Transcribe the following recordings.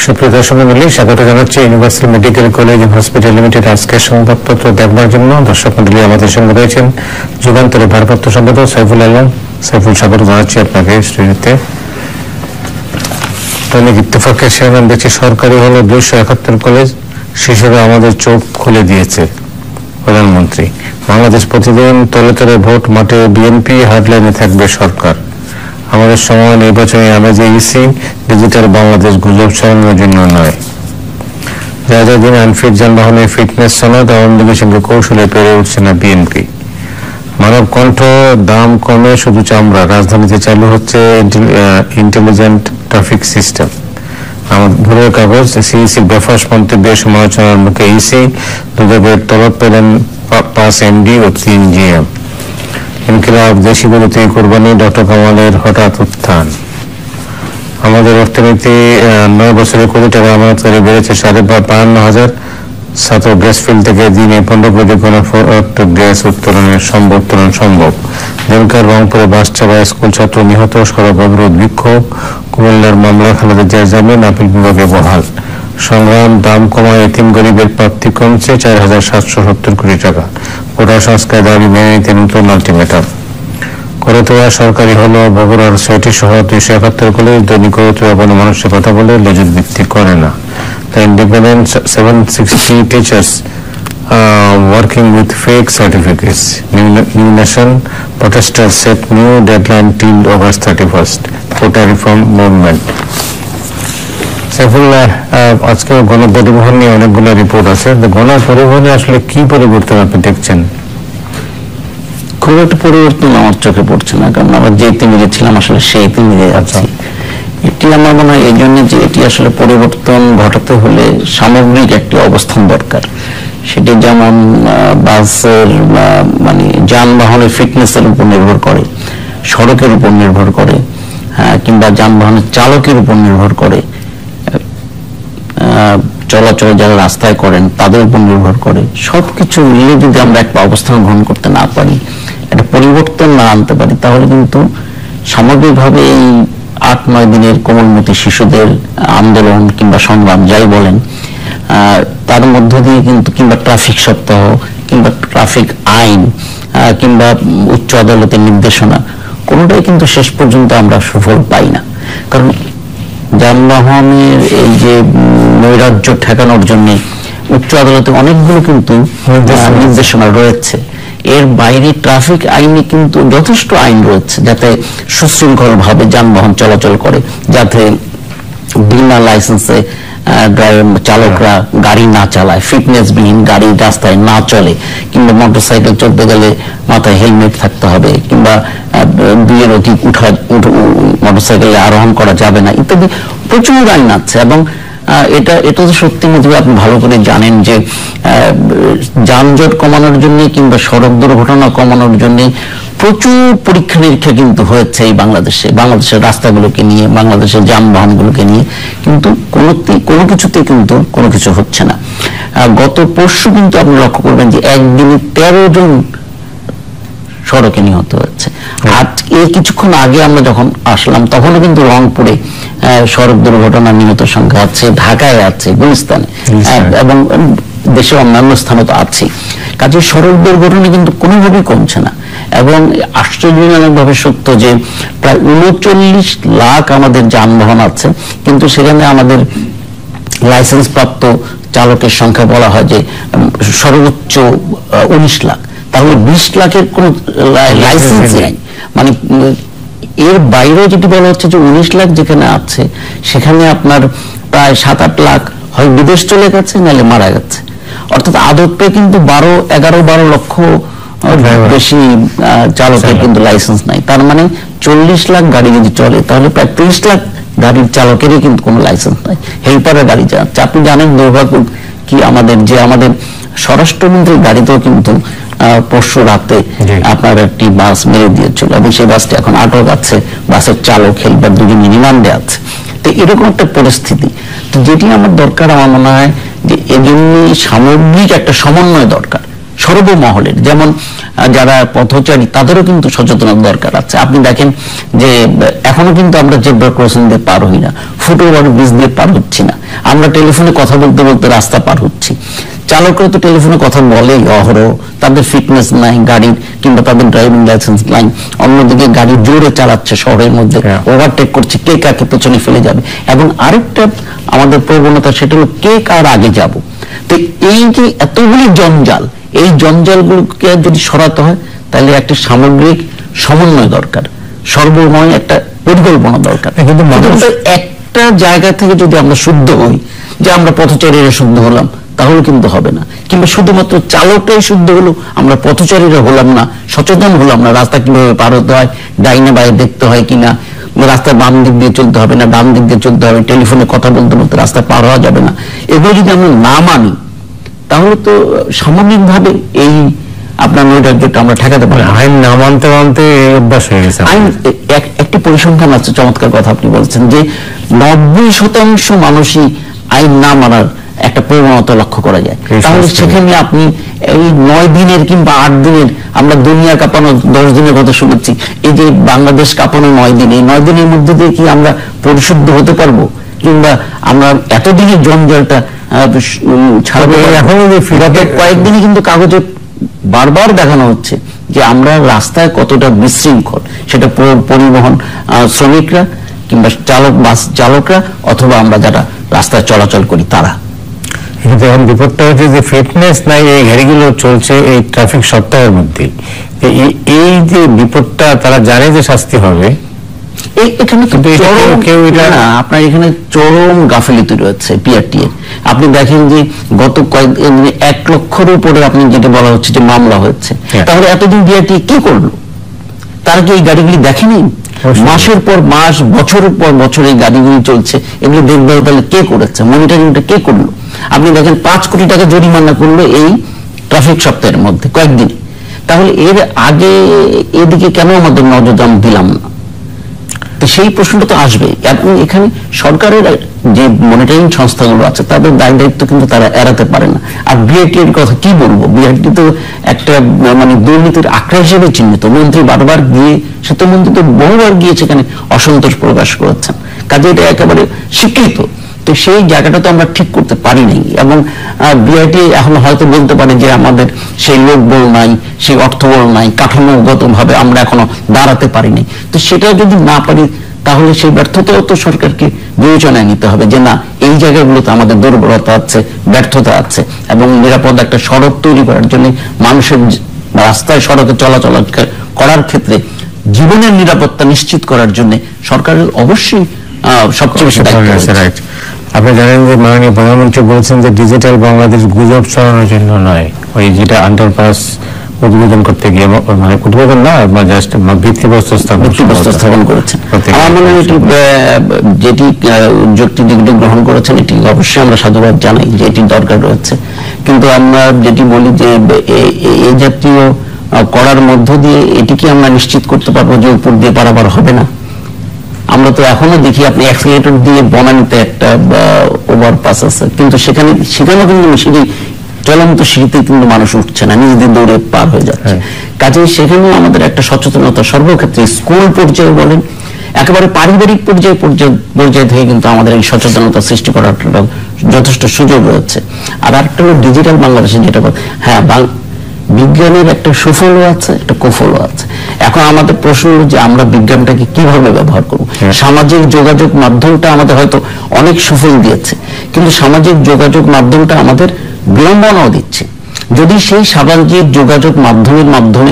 সুপ্রিয় দর্শক মণ্ডলী, স্বাগত জানাচ্ছি universal medical college and hospital limited আজকের সংবাদপত্র দেখবার জন্য। দর্শক মণ্ডলী, আমাদের সঙ্গে রয়েছেন যুগান্তরের ভারপ্রাপ্ত সম্পাদক সাইফুল আলম। সাইফুল, স্বাগত জানাচ্ছি আপনাকে স্টুডিওতে। দৈনিক ইত্তেফাকের শিরোনাম দেখছি, সরকারি হলো 271 কলেজ, শিশুরা আমাদের চোখ খুলে দিয়েছে প্রধানমন্ত্রী। বাংলাদেশ প্রতিদিন, তলে তলে ভোট, মাঠে বিএনপি, হার্ডলাইনে থাকবে সরকার। আমাদের সময় নির্বাচনী আমেজে ইসি, ডিজিটাল বাংলাদেশ গুজব ছড়ানোর জন্য নয়। যা দিন আনফিট যানবাহনের ফিটনেস সনদ, আওয়ামীলীগের সঙ্গে কৌশলে পেরে উঠছে না বিএনপি। মানব কণ্ঠ, দাম কমে শুধু চামড়া, রাজধানীতে চালু হচ্ছে ইন্টেলিজেন্ট ট্রাফিক সিস্টেম। আমাদের ভোরের কাগজ, সিইসির বেফাস মন্তব্যের সমালোচনার মুখে ইসি, দুদকের তলব পেলেন 5 এমডি ও 3 জিএম। ইনকিলাব, দেশি বিরোধী কোরবানি, ডক্টর কামালের হঠাৎ উত্থান। আমাদের অর্থনীতি, 9 বছরে কোটি টাকা আমানতকারী বেড়েছে 52,500। ছাত্র গ্যাস ফিল্ড থেকে দিনে 15 কোটি গ্যাস উত্তোলন সম্ভব। দিনকার রংপুরে বাস চাপায় স্কুল ছাত্র নিহত, সড়ক অবরোধ, বিক্ষোভ। কুমিল্লার মামলা, খালেদা জিয়ার জামিন, আপিল বিভাগে বহাল। সংগ্রাম, দাম কমায় এতিম গরিবের প্রাপ্তি কমছে 4,770 কোটি টাকা। কোটা সংস্কার দাবি মেনে নিতে নতুন আলটিমেটাম। করতোয়া সরকারি হলো, বগুড়ার 6টি সহ 271 কলেজ। দৈনিক করতোয়া কোনো মানুষের কথা বলে লেজুর ভিত্তি করে না। The independent 760 teachers working with fake certificates. New Nation, protesters set new deadline till August 31st. Quota reform movement. Saifullah, আজকে গণপরিবহন নিয়ে অনেকগুলো রিপোর্ট আছে। গণপরিবহনে আসলে কি পরিবর্তন আপনি দেখছেন? খুব একটা পরিবর্তন আমার চোখে পড়ছে না, কারণ আমরা যে তিমিরে ছিলাম আসলে সেই তিমিরে যাচ্ছি। এটি আমার মনে হয় এই জন্য যে এটি আসলে পরিবর্তন ঘটাতে হলে সামগ্রিক একটি অবস্থান দরকার। সেটি যেমন বাসের মানে যানবাহনের ফিটনেসের উপর নির্ভর করে, সড়কের উপর নির্ভর করে, কিংবা যানবাহনের চালকের উপর নির্ভর করে, চলাচল যারা রাস্তায় করেন তাদের উপর নির্ভর করে। সবকিছু মিলে যদি আমরা একটা অবস্থান গ্রহণ করতে না পারি, একটা পরিবর্তন না আনতে পারি, তাহলে কিন্তু সামগ্রিকভাবে এই 8-9 দিনের কোমলমতি শিশুদের আন্দোলন কিংবা সংগ্রাম যাই বলেন, তার মধ্য দিয়ে কিন্তু, কিংবা ট্রাফিক সপ্তাহ, কিংবা ট্রাফিক আইন, কিংবা উচ্চ আদালতের নির্দেশনা, কোনোটাই কিন্তু শেষ পর্যন্ত আমরা সুফল পাই না। কারণ যানবাহনের এই যে নৈরাজ্য ঠেকানোর জন্য উচ্চ আদালতে অনেকগুলো কিন্তু নির্দেশনা রয়েছে। এর বাইরে ট্রাফিক আইনে কিন্তু যথেষ্ট আইন রয়েছে যাতে সুশৃঙ্খল ভাবে যানবাহন চলাচল করে, যাতে বিনা লাইসেন্সে চালকরা গাড়ি না চালায়, ফিটনেসবিহীন গাড়ি রাস্তায় না চলে, কিংবা মোটরসাইকেল চলতে গেলে মাথায় হেলমেট থাকতে হবে, কিংবা 2 এর অধিক মোটরসাইকেলে আরোহণ করা যাবে না, ইত্যাদি প্রচুর আইন আছে। এবং এটা তো সত্যি মধ্যে আপনি ভালো করে জানেন যে যানজট কমানোর জন্য কিংবা সড়ক দুর্ঘটনা কমানোর জন্য প্রচুর পরীক্ষা নিরীক্ষা কিন্তু হয়েছে এই বাংলাদেশের রাস্তাগুলোকে নিয়ে, বাংলাদেশের যানবাহনগুলোকে নিয়ে, কিন্তু কোনো কিছুতে কিন্তু কোনো কিছু হচ্ছে না। গত পরশু কিন্তু আপনি লক্ষ্য করবেন যে একদিনে 13 জন সড়কে নিহত হচ্ছে। আর এই কিছুক্ষণ আগে আমরা যখন আসলাম তখনও কিন্তু রংপুরে সড়ক দুর্ঘটনা নিহত সংখ্যা আছে, ঢাকায় আছে, গুলিস্তানে, এবং দেশের অন্যান্য স্থানে তো আছে। কাজে সড়ক দুর্ঘটনা কিন্তু কোনোভাবেই কমছে না। এবং আশ্চর্যজনকভাবে সত্য যে প্রায় 39 লাখ আমাদের যানবাহন আছে, কিন্তু সেখানে আমাদের লাইসেন্স প্রাপ্ত চালকের সংখ্যা বলা হয় যে সর্বোচ্চ 19 লাখ। তাহলে 20 লাখের কোন লাইসেন্স নেই। মানে এর বাইরেও যেটি বলা হচ্ছে যে 19 লাখ যেখানে আছে, সেখানে আপনার প্রায় 7-8 লাখ হয় বিদেশ চলে গেছে, নাহলে মারা গেছে। অর্থাৎ আদতে কিন্তু 11-12 লক্ষ বেশি চালকের কিন্তু লাইসেন্স নাই। তার মানে 40 লাখ গাড়ি যদি চলে, তাহলে প্রায় 30 লাখ গাড়ির চালকেরই কিন্তু কোনো লাইসেন্স নাই, হেল্পারের গাড়ি চালাচ্ছে। আপনি জানেন দুর্ভাগ্য কি, আমাদের স্বরাষ্ট্রমন্ত্রীর গাড়িতেও কিন্তু পরশু রাতে আপনার একটি বাস মেরে দিয়েছিল, এবং সেই বাসটি এখন আটক আছে, বাসের চালক হেল্পার দুজনই রিমান্ডে আছে। তো এরকম একটা পরিস্থিতি, তো যেটি আমার দরকার, আমার মনে হয় যে এজন্য সামগ্রিক একটা সমন্বয় দরকার। সর্বমহলের, যেমন যারা পথচারী তাদেরও কিন্তু সচেতনতা দরকার আছে। আপনি দেখেন যে এখনো কিন্তু আমরা জেব্রা ক্রসিং দিয়ে পার হই না, ফুটওভার ব্রিজ দিয়ে পার হচ্ছি না, আমরা টেলিফোনে কথা বলতে বলতে রাস্তা পার হচ্ছি। চালকরা তো টেলিফোনে কথা বলেই অহরহ, তাদের ফিটনেস নাই গাড়ির, কিংবা তাদের ড্রাইভিং লাইসেন্স নাই। অন্যদিকে গাড়ি জোরে চালাচ্ছে শহরের মধ্যে, ওভারটেক করছে, কে কাকে পেছনে ফেলে যাবে। এবং আরেকটা আমাদের প্রবণতা, সেটা হলো কে কার আগে যাব। তো এই যে এতগুলি জঞ্জাল, এই জঞ্জালগুলোকে যদি সরাতে হয় তাহলে একটা সামগ্রিক সমন্বয় দরকার, সর্বময় একটা পরিকল্পনা দরকার। কিন্তু একটা জায়গা থেকে যদি আমরা শুদ্ধ হই, যে আমরা পথচারীরা শুদ্ধ হলাম, তাহলে কিন্তু হবে না। কিংবা শুধুমাত্র চালকটাই শুদ্ধ হলো, আমরা পথচারীরা হলাম না, সচেতন হলাম না, রাস্তা কিভাবে পার হতে হয়, ডাইনে বাইরে দেখতে হয় কিনা, রাস্তার বাম দিক দিয়ে চলতে হবে না ডান দিক দিয়ে চলতে হবে, টেলিফোনে কথা বলতে বলতে রাস্তা পার হওয়া যাবে না, এগুলো যদি আমরা না মানি তাহলে তো সামগ্রিকভাবে এই আপনার নৈরাজ্যটা আমরা ঠেকাতে পারি। আইন না মানতে মানতে অভ্যাস হয়ে গেছে। আইন একটি পরিসংখ্যান আছে, চমৎকার কথা আপনি বলছেন, যে 90% মানুষই আইন না মানার একটা প্রবণতা লক্ষ্য করা যায়। তাহলে সেখানে আপনি এই 9 দিনের কিংবা 8 দিনের, আমরা দুনিয়া কাঁপানো 10 দিনের কথা শুনেছি, এই যে বাংলাদেশ কাঁপানো 9 দিন, এই 9 দিনের মধ্যে দিয়ে কি আমরা পরিশুদ্ধ হতে পারবো? কিংবা আমরা এতদিনের জঞ্জালটা ছাড়বো? এখন কয়েকদিনই কিন্তু কাগজে বারবার দেখানো হচ্ছে যে আমরা রাস্তায় কতটা বিশৃঙ্খল, সেটা পরিবহন শ্রমিকরা কিংবা বাস চালকরা অথবা আমরা যারা রাস্তায় চলাচল করি তারা। কিন্তু এখন বিপদটা হচ্ছে যে ফিটনেস নাই, এই গাড়িগুলো চলছে এই ট্রাফিক সপ্তাহের মধ্যে। এই যে বিপদটা তারা জানে যে শাস্তি হবে, এখানে আপনার এখানে চরম গাফিলতি রয়েছে পিআরটি এর। আপনি দেখেন যে গত কয়েকদিন 1 লক্ষের উপরে আপনি যেটা বলা হচ্ছে যে মামলা হচ্ছে, তাহলে এতদিন পিআরটি কি করলো? তারা কি এই গাড়িগুলি দেখেনি? মাসের পর মাস, বছরের পর বছর এই গাড়িগুলি চলছে, এগুলো দেখবে তাহলে কে করেছে, মনিটরিংটা কে করলো? আপনি দেখেন 5 কোটি টাকা জরিমানা করলো এই ট্রাফিক সপ্তাহের মধ্যে কয়েকদিনে। তাহলে এর আগে এদিকে কেন আমাদের নজর দিলাম না? তো সেই প্রশ্নটা তো আসবে। এবং এখানে সরকারের যে মনিটরিং সংস্থাগুলো আছে তাদের দায় দায়িত্ব কিন্তু তারা এড়াতে পারে না। আর বিআরটি এর কথা কি বলবো, বিআরটি তো একটা মানে দুর্নীতির আখড়া হিসেবে চিহ্নিত। মন্ত্রী বারবার গিয়ে, সেতুমন্ত্রী তো বহুবার গিয়ে সেখানে অসন্তোষ প্রকাশ করেছেন, কাজে এটা একেবারে স্বীকৃত। তো সেই জায়গাটা তো আমরা ঠিক করতে পারি নাই। এবং বিআরটি এখন হয়তো বলতে পারে যে আমাদের সেই লোক বল নাই, সেই অর্থ বল নাই, কাঠামোগত ভাবে আমরা এখনো দাঁড়াতে পারিনি। তো সেটা যদি না পারি তাহলে সেই ব্যর্থতাও তো সরকারকে বিবেচনায় নিতে হবে, যে না, এই জায়গাগুলোতে আমাদের দুর্বলতা আছে, ব্যর্থতা আছে। এবং নিরাপদ একটা সড়ক তৈরি করার জন্য, মানুষের রাস্তায় সড়কে চলাচল করার ক্ষেত্রে জীবনের নিরাপত্তা নিশ্চিত করার জন্য সরকারের অবশ্যই সবচেয়ে বেশি দায়িত্ব রয়েছে। আপনি জানেন যে মাননীয় প্রধানমন্ত্রী বলেছেন যে ডিজিটাল বাংলাদেশ গুজব ছড়ানোর জন্য নয়, ওই যেটা আন্ডারপাস উদ্বোধন করতে গিয়ে, মানে উদ্বোধন না, জাস্ট ভিত্তিপ্রস্তর স্থাপন করেছেন। আমার মনে হয় যেটি উদ্যোগটি যেগুলো গ্রহণ করেছেন এটি অবশ্যই আমরা সাধুবাদ জানাই, যে এটি দরকার রয়েছে। কিন্তু আমরা যেটি বলি যে এই জাতীয় করার মধ্য দিয়ে এটিকে আমরা নিশ্চিত করতে পারবো যে উপর দিয়ে পারাবার হবে না। আমরা তো এখনো দেখি আপনি অ্যাক্সিলারেটর দিয়ে বনানীতে একটা ওভারপাস আছে, কিন্তু সেখানেও কিন্তু সিঁড়ি, চলন্ত সিঁড়িতে কিন্তু মানুষ উঠছে না, নিজেদের দৌড়ে পার হয়ে যাচ্ছে। কাজেই সেখানেও আমাদের একটা সচেতনতা সর্বক্ষেত্রে, স্কুল পর্যায়ে বলেন, একেবারে পারিবারিক পর্যায়ে থেকে কিন্তু আমাদের এই সচেতনতা সৃষ্টি করার যথেষ্ট সুযোগ রয়েছে। আর একটা হলো ডিজিটাল বাংলাদেশে, যেটা হ্যাঁ বিজ্ঞানের একটা সুফলও আছে, একটা কুফলও আছে। এখন আমাদের প্রশ্ন হলো যে আমরা বিজ্ঞানটাকে কিভাবে ব্যবহার করব। সামাজিক যোগাযোগ মাধ্যমটা আমাদের হয়তো অনেক সুফল দিয়েছে, কিন্তু সামাজিক যোগাযোগ মাধ্যমটা আমাদের বিড়ম্বনাও দিচ্ছে। যদি সেই সামাজিক যোগাযোগ মাধ্যমের মাধ্যমে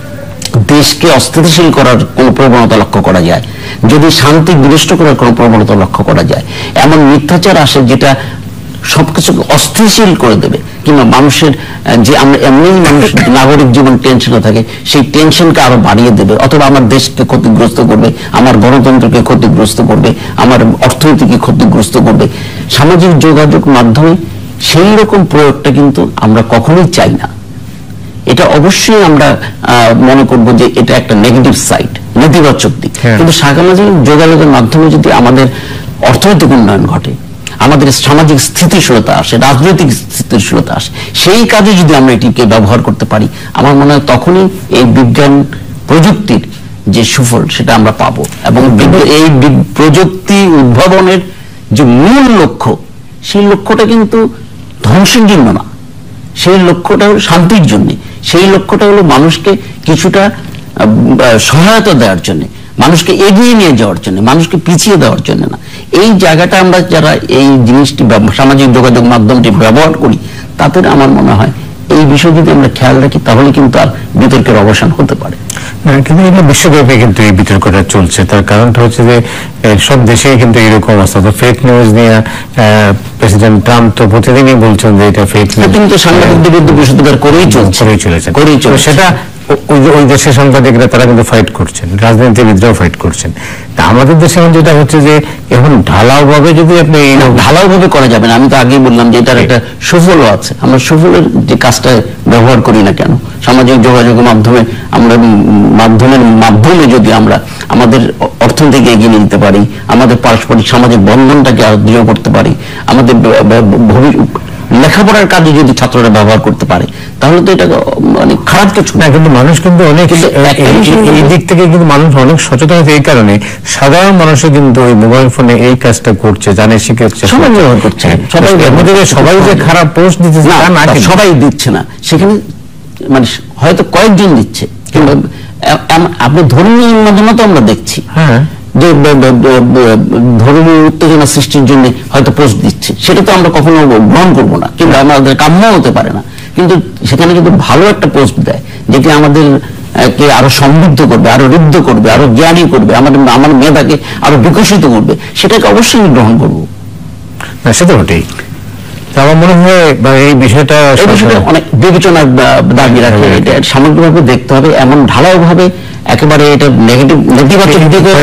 দেশকে অস্থিতিশীল করার কোন প্রবণতা লক্ষ্য করা যায়, যদি শান্তি বিনষ্ট করার কোন প্রবণতা লক্ষ্য করা যায়, এমন মিথ্যাচার আসে যেটা সবকিছুকে অস্থিতিশীল করে দেবে, কিংবা মানুষের যে আমরা এমনি মানুষ নাগরিক জীবন টেনশনে থাকে, সেই টেনশনকে আরো বাড়িয়ে দেবে, অথবা আমার দেশকে ক্ষতিগ্রস্ত করবে, আমার গণতন্ত্রকে ক্ষতিগ্রস্ত করবে, আমার অর্থনীতিকে ক্ষতিগ্রস্ত করবে, সামাজিক যোগাযোগ মাধ্যমে সেই রকম প্রয়োগটা কিন্তু আমরা কখনোই চাই না। এটা অবশ্যই আমরা মনে করব যে এটা একটা নেগেটিভ সাইড, নেতিবাচক দিক। কিন্তু সামাজিক যোগাযোগের মাধ্যমে যদি আমাদের অর্থনৈতিক উন্নয়ন ঘটে, আমাদের সামাজিক স্থিতিশীলতা আসে, রাজনৈতিক স্থিতিশীলতা আসে। সেই কাজে যদি আমরা এটিকে ব্যবহার করতে পারি, আমার মনে হয় তখনই এই বিজ্ঞান প্রযুক্তির যে সুফল সেটা আমরা পাবো। এবং এই প্রযুক্তি উদ্ভাবনের যে মূল লক্ষ্য, সেই লক্ষ্যটা কিন্তু ধ্বংসের জন্য না, সেই লক্ষ্যটা হলো শান্তির জন্য, সেই লক্ষ্যটা হলো মানুষকে কিছুটা সহায়তা দেওয়ার জন্য, মানুষকে এগিয়ে নিয়ে যাওয়ার জন্য, মানুষকে পিছিয়ে দেওয়ার জন্য না। এই জায়গাটা আমরা যারা এই জিনিসটি সামাজিক যোগাযোগ মাধ্যমটি ব্যবহার করি, তাদের আমার মনে হয় এই বিষয় যদি আমরা খেয়াল রাখি, তাহলে কিন্তু আর বিতর্কের অবসান হতে পারে। কিন্তু এটা বিশ্বব্যাপী কিন্তু এই বিতর্কটা চলছে। তার কারণটা হচ্ছে যে সব দেশেই কিন্তু এরকম অবস্থা। তো ফেক নিউজ নিয়ে প্রেসিডেন্ট ট্রাম্প তো প্রতিদিনই বলছেন যে এটা ফেক নিউজ, কিন্তু সাংবাদিকদের বিরুদ্ধে বিষোদ্গার করেই চলেছে। সেটা ওই দেশের সাংবাদিকরা তারা কিন্তু ফাইট করছেন, রাজনীতিবিদরাও ফাইট করছেন। তা আমাদের দেশে যেটা হচ্ছে যে এখন ঢালাও ভাবে যদি আপনি ঢালাও ভাবে করা যাবে না। আমি তো আগেই বললাম যে এটার একটা সুফলও আছে। আমরা সুফলের যে কাজটা ব্যবহার করি না কেন, সামাজিক যোগাযোগের মাধ্যমে আমরা মাধ্যমে যদি আমরা আমাদের অর্থনীতিকে এগিয়ে নিতে পারি, আমাদের পারস্পরিক সামাজিক বন্ধনটাকে আরো দৃঢ় করতে পারি, আমাদের লেখাপড়ার কাজে যদি ছাত্ররা ব্যবহার করতে পারে, তাহলে তো এটা মানে খারাপ কিছু না। কিন্তু মানুষ কিন্তু অনেক এই দিক থেকে কিন্তু মানুষ অনেক সচেতন হয়েছে। এই কারণে সাধারণ মানুষও কিন্তু ওই মোবাইল ফোনে এই কাজটা করছে, জানে, শিখেছে, সবাই ব্যবহার করছে। সবাই যে খারাপ পোস্ট দিচ্ছে না, সবাই দিচ্ছে না, সেখানে মানে হয়তো কয়েকজন দিচ্ছে। কিন্তু আপনি ধর্মীয় উন্মাদনা তো আমরা দেখছি, যে ধর্মীয় উত্তেজনা সৃষ্টির জন্য হয়তো পোস্ট দিচ্ছে, সেটা তো আমরা কখনো গ্রহণ করবো না, কিন্তু আমাদের কাম্য হতে পারে না। কিন্তু সেখানে যদি ভালো একটা পোস্ট দেয়, যেটি আমাদের কে আরো সমৃদ্ধ করবে, আরো ঋদ্ধ করবে, আরো জ্ঞানী করবে, আমার মেধাকে আরো বিকশিত করবে, সেটাকে অবশ্যই গ্রহণ করবো। সেটা ওটাই আমার মনে হয়। এই বিষয়টা অনেক বিবেচনার দাবি রাখে। এটা সামগ্রিকভাবে দেখতে হবে, এমন ঢালাও ভাবে একেবারে এটা নেতিবাচক দিকে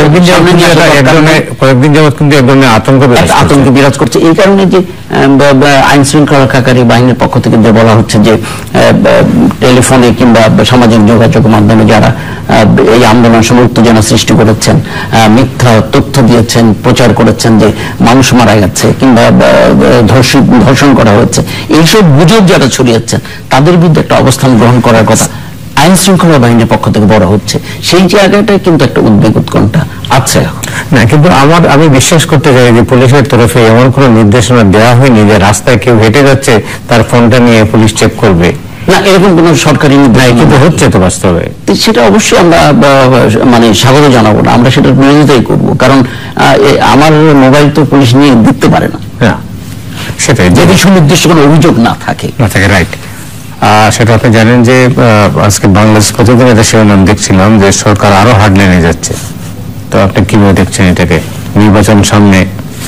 কয়েকদিন যাবৎ কিন্তু এক ধরনের আতঙ্ক বিরাজ করছে। এই কারণে যে আইন শৃঙ্খলা রক্ষাকারী বাহিনীর পক্ষ থেকে যে বলা হচ্ছে যে টেলিফোনে কিংবা সামাজিক যোগাযোগ মাধ্যমে যারা এই আন্দোলন সময় উত্তেজনা সৃষ্টি করেছেন, মিথ্যা তথ্য দিয়েছেন, প্রচার করেছেন যে মানুষ মারা গেছে কিংবা ধর্ষণ করা হয়েছে, এইসব গুজব যারা ছড়িয়েছেন, তাদের বিরুদ্ধে একটা অবস্থান গ্রহণ করার কথা আইন শৃঙ্খলা বাহিনীর পক্ষ থেকে বলা হচ্ছে। সেই জায়গাটায় কিন্তু একটা উদ্বেগ উৎকণ্ঠা আছে না। কিন্তু আমি বিশ্বাস করতে চাই যে পুলিশের তরফে এমন কোন নির্দেশনা দেওয়া হয়নি যে রাস্তায় কেউ হেঁটে যাচ্ছে তার ফোনটা নিয়ে পুলিশ চেক করবে, না, এরকম কোন সরকারি নির্দেশ কিন্তু হচ্ছে তো বাস্তবে। সেটা অবশ্যই আমরা মানে স্বাগত জানাবো না, আমরা সেটার বিরোধিতাই করবো। কারণ আমার মোবাইল তো পুলিশ নিয়ে দেখতে পারে না, সেটাই, যদি সুনির্দিষ্ট কোনো অভিযোগ না থাকে। রাইট। সেটা আপনি জানেন যে আজকে বাংলাদেশ প্রতিদিন এটা শিরোনাম দেখছিলাম যে সরকার আরো হার্ড লাইনে যাচ্ছে। তো আপনি কিভাবে দেখছেন এটাকে? নির্বাচন সামনে,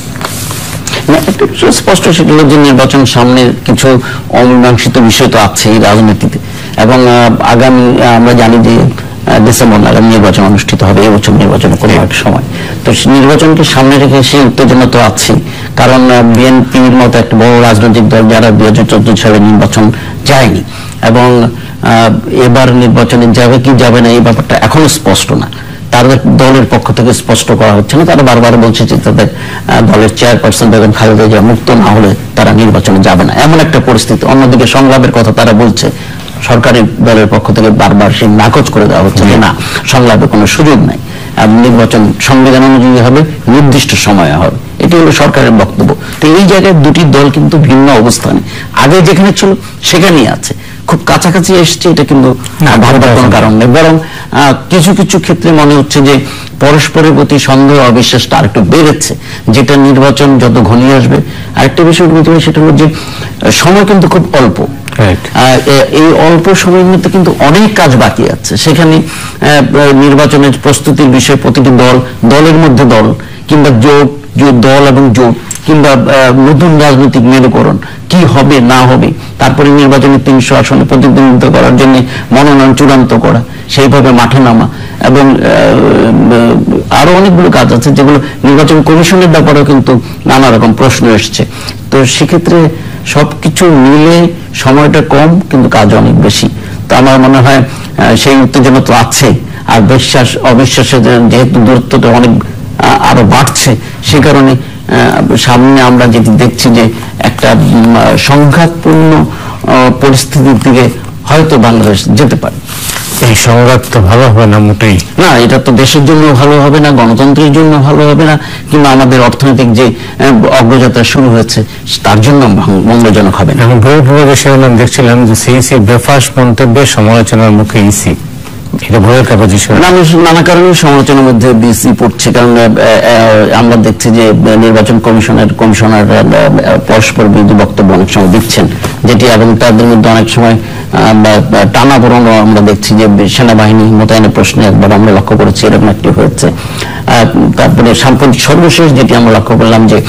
স্পষ্ট সেটা হলো যে নির্বাচন সামনে, কিছু অমীমাংসিত বিষয় তো আছে এই রাজনীতিতে, এবং আগামী আমরা জানি যে ডিসেম্বর নাগাদ নির্বাচন অনুষ্ঠিত হবে, এবছর নির্বাচনের কোনো একটা সময়। তো নির্বাচনকে সামনে রেখে সেই উত্তেজনা তো আছে। কারণ বিএনপির মতো একটা বড় রাজনৈতিক দল যারা 2014 সালে নির্বাচন যায়নি, এবং এবার নির্বাচনে যাবে কি যাবে না এই ব্যাপারটা এখনো স্পষ্ট না। তাদের দলের পক্ষ থেকে স্পষ্ট করা হচ্ছে না। তারা বারবার বলছে যে তাদের দলের চেয়ারপারসন বেগম খালেদা জিয়া মুক্ত না হলে তারা নির্বাচনে যাবে না, এমন একটা পরিস্থিতি। অন্যদিকে সংলাপের কথা তারা বলছে, সরকারি দলের পক্ষ থেকে বারবার সেই নাকচ করে দেওয়া হচ্ছে যে না, সংলাপে কোনো সুযোগ নাই, নির্বাচন সংবিধান অনুযায়ী হবে, নির্দিষ্ট সময়ে হবে, এটি হলো সরকারের বক্তব্য। তো এই জায়গায় দুটি দল কিন্তু ভিন্ন অবস্থানে, আগে যেখানে ছিল সেখানেই আছে, খুব কাছাকাছি এসছে, এটা কিন্তু ভাববার কোনো কারণ নেই। বরং কিছু কিছু ক্ষেত্রে মনে হচ্ছে যে পরস্পরের প্রতি সন্দেহ অবিশ্বাসটা আর একটু বেড়েছে, যেটা নির্বাচন যত ঘনিয়ে আসবে। আরেকটা বিষয় সেটা হলো যে সময় কিন্তু খুব অল্প, এই অল্প সময়ের মধ্যে কিন্তু অনেক কাজ বাকি আছে। সেখানে নির্বাচনের প্রস্তুতির বিষয়ে প্রতিটি দলের মধ্যে দল কিংবা দল এবং জোট কিংবা নতুন রাজনৈতিক মেরুকরণ কি হবে না হবে, তারপরে নির্বাচনের 300 আসনে প্রতিদ্বন্দ্বিতা করার জন্য মনোনয়ন চূড়ান্ত করা, সেইভাবে মাঠে নামা, এবং আরো অনেকগুলো কাজ আছে যেগুলো নির্বাচন কমিশনের ব্যাপারেও কিন্তু নানা রকম প্রশ্ন এসছে। তো সেক্ষেত্রে সবকিছু মিলে সময়টা কম, কিন্তু কাজ অনেক বেশি। তো আমার মনে হয় সেই উত্তেজনা তো আছে, আর বিশ্বাস অবিশ্বাসের যেহেতু দূরত্বটা অনেক আরো বাড়ছে, সে কারণে সামনে আমরা যেটি দেখছি যে একটা সংঘাতপূর্ণ পরিস্থিতির দিকে হয়তো বাংলাদেশ যেতে পারে। এই সংঘাত তো ভালো হবে না মোটেই। না, এটা তো দেশের জন্য ভালো হবে না, গণতন্ত্রের জন্য ভালো হবে না, কিংবা আমাদের অর্থনৈতিক যে অগ্রযাত্রা শুরু হয়েছে তার জন্য মঙ্গলজনক হবে না। আমি বইয়ের শিরোনাম দেখছিলাম যে সিইসি বেফাস মন্তব্যে সমালোচনার মুখে ইসি, এটা বইয়ের কাগজে নানা কারণে সমালোচনার মধ্যে বিসি পড়ছে। কারণ আমরা দেখছি যে নির্বাচন কমিশনার পরস্পর বিরোধী বক্তব্য অনেক সময় দিচ্ছেন, যেটি এবং তাদের মধ্যে অনেক সময় টানাপোড়েন আমরা দেখছি যে সেনাবাহিনী মোতায়েনের প্রশ্নে একবার আমরা লক্ষ্য করেছি এরকম একটি হয়েছে। তারপরে সর্বশেষ যেটি আমরা লক্ষ্য করলাম যে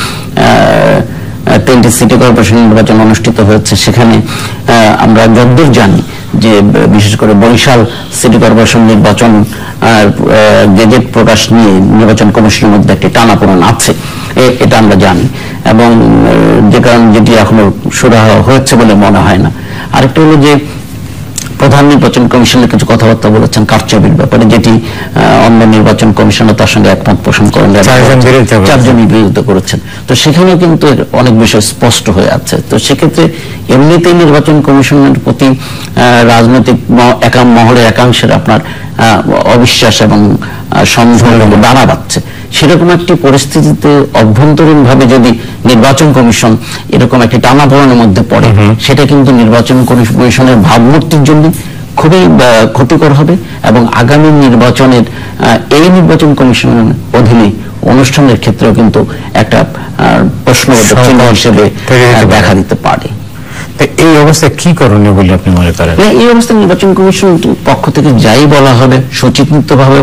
20 সিটি কর্পোরেশন নির্বাচন অনুষ্ঠিত হয়েছে, সেখানে আমরা যতদূর জানি যে বিশেষ করে বরিশাল সিটি কর্পোরেশন নির্বাচন গেজেট প্রকাশ নিয়ে নির্বাচন কমিশনের মধ্যে একটি টানাপোড়েন আছে, এটা আমরা জানি, এবং যে কারণে যেটি এখনো সুরাহা হয়েছে বলে মনে হয় না। আরেকটা হলো যে প্রধান নির্বাচন কমিশনের কিছু কথাবার্তা বলেছেন কারচুপির ব্যাপারে, যেটি অন্য নির্বাচন কমিশনার তার সঙ্গে একমত পোষণ করেন, 4জনই বিরোধিতা করেছেন। তো সেখানেও কিন্তু অনেক বিষয় স্পষ্ট হয়ে আছে। তো সেক্ষেত্রে এমনিতেই নির্বাচন কমিশনের প্রতি রাজনৈতিক মহলের একাংশের আপনার অবিশ্বাস এবং সন্দেহ দানা বাঁধছে। সেরকম একটি পরিস্থিতিতে অভ্যন্তরীণ ভাবে যদি নির্বাচন কমিশন এরকম একটি টানাপোড়েনের মধ্যে পড়ে, সেটা কিন্তু নির্বাচন কমিশনের ভাবমূর্তির জন্য খুবই ক্ষতিকর হবে, এবং আগামী নির্বাচনের এই নির্বাচন কমিশনের অধীনে অনুষ্ঠানের ক্ষেত্রেও কিন্তু একটা প্রশ্নবোধক চিহ্ন হিসেবে দেখা দিতে পারে। এই অবস্থায় কি করণীয় বলে আপনি মনে করেন? এই অবস্থায় নির্বাচন কমিশন পক্ষ থেকে যাই বলা হবে সুচিন্তিত ভাবে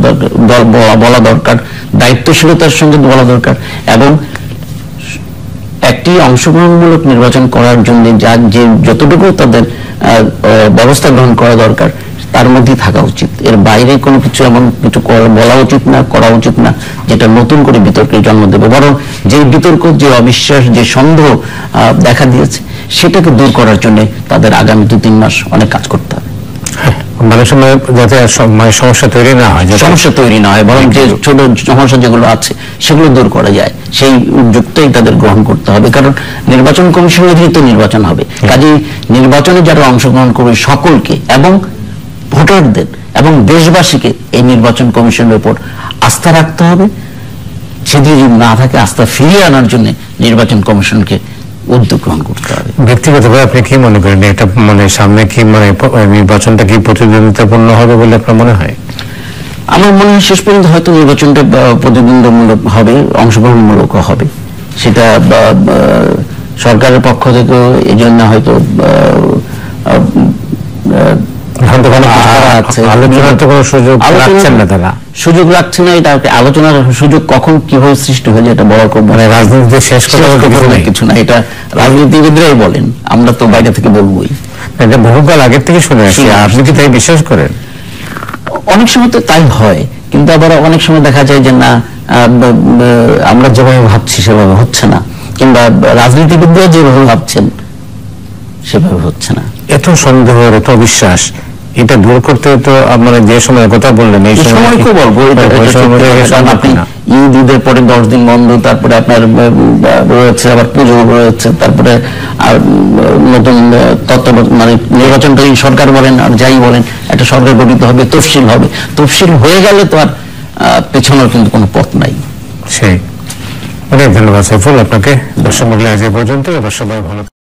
বলা দরকার, দায়িত্বশীলতার সঙ্গে বলা দরকার, এবং একটি অংশগ্রহণমূলক নির্বাচন করার জন্য যে যতটুকু তাদের ব্যবস্থা গ্রহণ করা দরকার তার মধ্যেই থাকা উচিত। এর বাইরে কোনো কিছু এমন কিছু বলা উচিত না, করা উচিত না যেটা নতুন করে বিতর্কের জন্ম দেবে। বরং যে বিতর্ক, যে অবিশ্বাস, যে সন্দেহ দেখা দিয়েছে সেটাকে দূর করার জন্য তাদের আগামী 2-3 মাস অনেক কাজ করতে হবে। মানে সময় যাতে সমস্যা তৈরি না হয়, বরং যে ছোট সমস্যা যেগুলো আছে সেগুলো দূর করা যায় সেই উদ্যোগটাই তাদের গ্রহণ করতে হবে। কারণ নির্বাচন কমিশনের অধীনে তো নির্বাচন হবে, কাজেই নির্বাচনে যারা অংশগ্রহণ করবে সকলকে এবং ভোটারদের এবং দেশবাসীকে এই নির্বাচন কমিশনের উপর আস্থা রাখতে হবে। সেদিকে যদি না থাকে, আস্থা ফিরিয়ে আনার জন্য নির্বাচন কমিশনকে উদ্যোগ গ্রহণ করতে হবে। ব্যক্তিগতভাবে আপনি কি মনে করেন, এটা মানে সামনে কি নির্বাচনটা কি প্রতিদ্বন্দ্বিতাপূর্ণ হবে বলে আপনার মনে হয়? আমার মনে হয় শেষ পর্যন্ত হয়তো নির্বাচনটা প্রতিদ্বন্দ্বিতামূলক হবে, অংশগ্রহণমূলক হবে। সেটা সরকারের পক্ষ থেকেও এই জন্য হয়তো সুযোগ রাখছে না। এটা আলোচনার সুযোগ কখন কিভাবে সৃষ্টি হয়ে যায় এটা বলা খুব, মানে রাজনীতিতে শেষ কথা কিছু না, এটা রাজনীতিবিদরাই বলেন, আমরা তো বাইরে থেকে বলবোই। এটা বহুকাল আগের থেকে শুনে আসছি, আপনি কি তাই বিশ্বাস করেন? অনেক সময় তো তাই হয়, কিন্তু আবার অনেক সময় দেখা যায় যে না, আমরা যেভাবে ভাবছি সেভাবে হচ্ছে না, কিংবা রাজনীতিবিদরা যেভাবে ভাবছেন সেভাবে হচ্ছে না। এত সন্দেহ, এত অবিশ্বাস, এটা দূর করতে তো আপনারা যে সময় কথা বললেন এই সময় খুব অল্প। ঈদের পরে 10 দিন বন্ধ, তারপরে আপনার রয়েছে আবার পুজো রয়েছে, তারপরে আর নতুন মানে নির্বাচনটা সরকার বলেন আর যাই বলেন একটা সরকার গঠিত হবে, তফসিল হয়ে গেলে তো আর পেছনের কিন্তু কোনো পথ নাই। সেই অনেক ধন্যবাদ সাইফুল আপনাকে। দর্শক মহলে আজ এ পর্যন্ত। এবার সবাই ভালো।